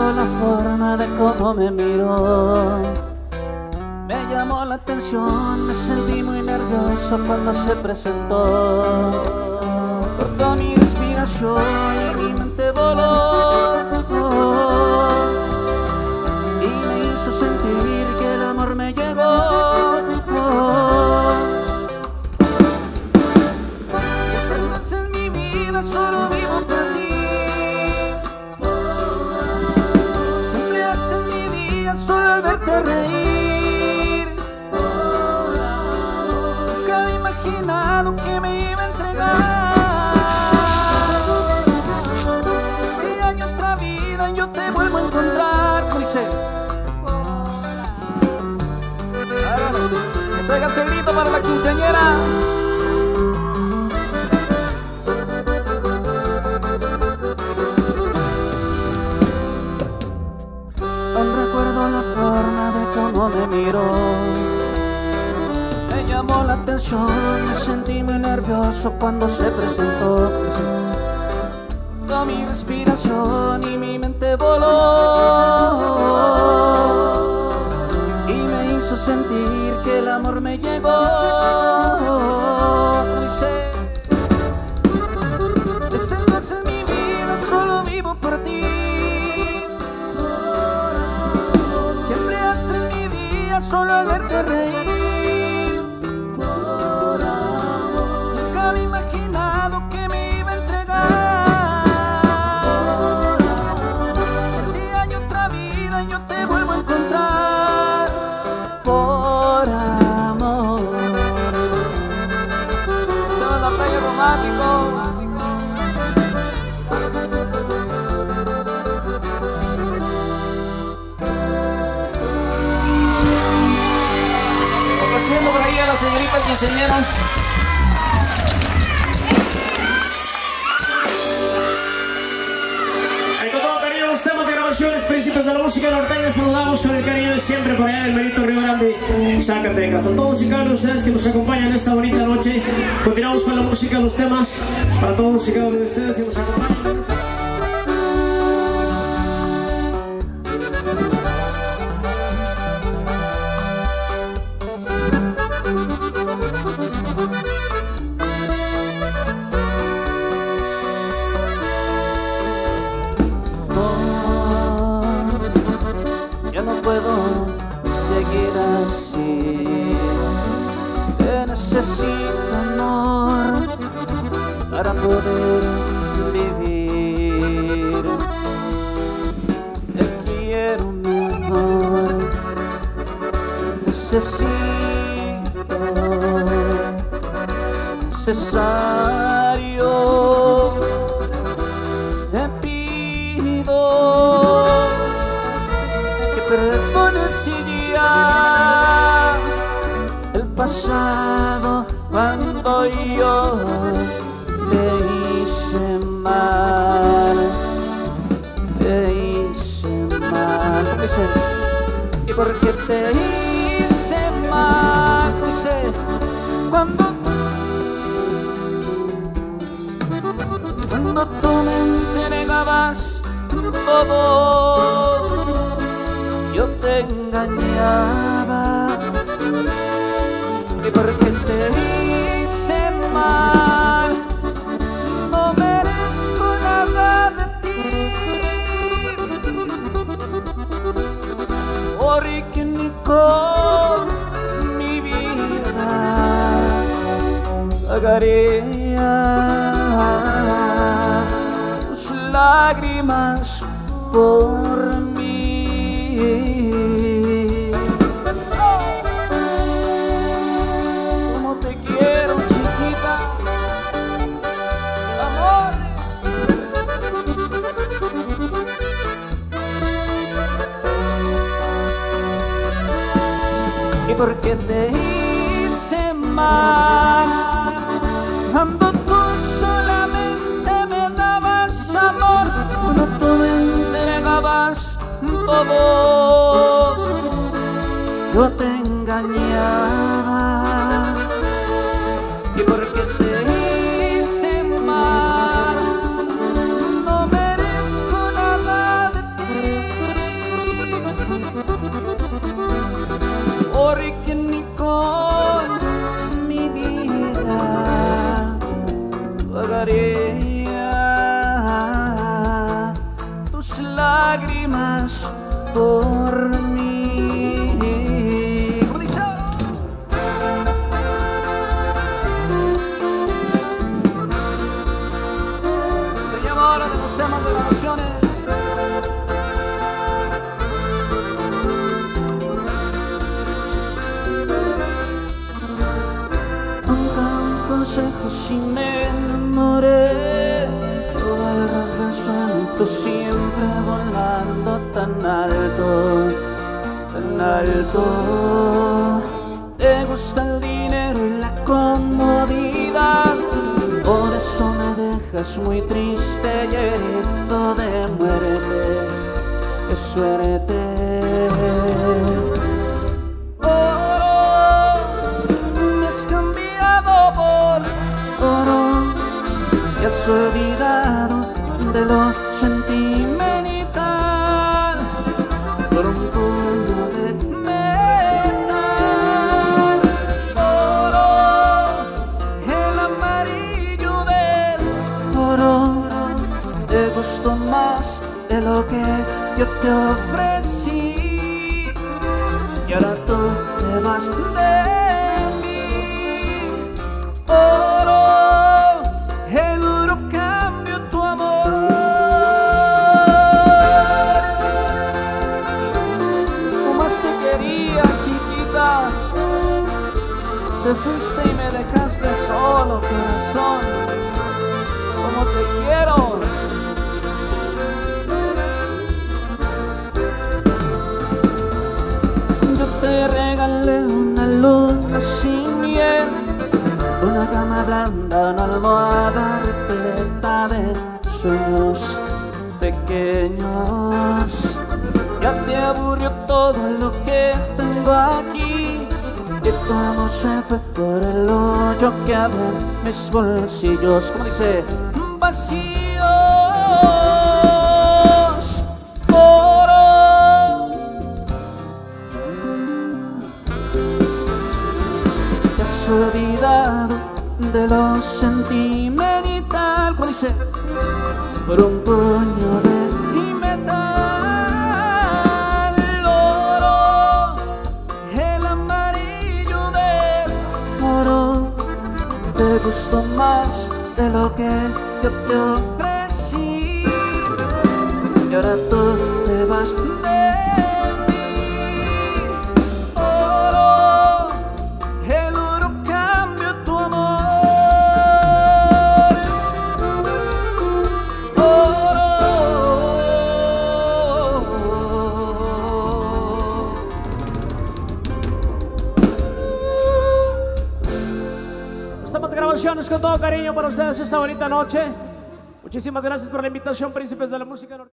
recuerdo la forma de cómo me miró. Me llamó la atención, me sentí muy nervioso cuando se presentó. Cortó mi respiración y mi mente voló, y me hizo sentir que el amor me llegó. Desde entonces en mi vida solo vivo por ti. Siempre haces mi día solo al verte reír. Nunca había imaginado que me iba a entregar. Si hay otra vida yo te vuelvo a encontrar. Dice, que se haga ese grito para la quinceañera. Aún recuerdo la forma de cómo me miró. Me llamó la atención, me sentí muy nervioso cuando se presentó. Con mi respiración y mi mente voló, y me hizo sentir que el amor me llegó. Dice, desde entonces mi vida solo vivo por ti. Siempre haces mi día solo al verte reír. Nunca había imaginado que me iba a entregar. Si hay otra vida yo te vuelvo a encontrar. Por amor. Todos los reyes románticos. Haciendo por ahí a la señorita quinceañera. Ahí con todo cariño los temas de grabaciones, príncipes de la música norteña. Saludamos con el cariño de siempre por allá del Benito Río Grande, Zacatecas. A todos y cada uno de ustedes que nos acompañan esta bonita noche. Continuamos con la música, los temas para todos y cada uno de ustedes que nos acompañan. No puedo seguir así. Te necesito, amor, para poder vivir. Te quiero, mi amor. Necesito, necesario. Te pido perdones ya el pasado cuando yo te hice mal, te hice mal. Dice, ¿y por qué te hice mal? Dice, cuando tú me entregabas todo, yo te engañaba. ¿Y por qué te hice mal? No merezco nada de ti, porque ni con mi vida pagaría tus lágrimas por mí. Como te quiero, chiquita, amor. ¿Y por qué te hice mal? Cuando tú solamente me dabas amor, cuando tú me entregabas todo, yo te engañaba. ¿Y por qué te hice mal? No merezco nada de ti, hagas por mí. ¿Cómo dice? Se llama ahora de los temas de grabaciones. Consejos y me enamoré. Tú vuelvas del suelo y tú siempre volando tan alto, tan alto. Te gusta el dinero y la comodidad, por eso me dejas muy triste y herido de muerte. ¡Qué suerte! Has olvidado de lo sentimental por un puño de metal. Oro, el amarillo del oro, te gustó más de lo que yo te ofrecí y ahora tú te vas de mí. Oro, el oro cambio tu amor. Como más te quería, chiquita, te fuiste y me dejaste solo, corazón. Como te quiero. Yo te regalé una luna sin miel, una cama blanda, una almohada repleta de sueños pequeños. Ya te aburrió todo lo que tengo aquí, y tu amor se fue por el hoyo que abre mis bolsillos. ¿Cómo dice? Vacíos. Oro, te has olvidado de lo sentimental. ¿Cómo dice? Por un puño de metal. Oro, el amarillo del oro, te gustó más de lo que yo te ofrecí y ahora tú te vas de mí. Oro, el oro cambio tu amor. Estamos de grabaciones con todo cariño para ustedes esta bonita noche. Muchísimas gracias por la invitación, príncipes de la música norteña.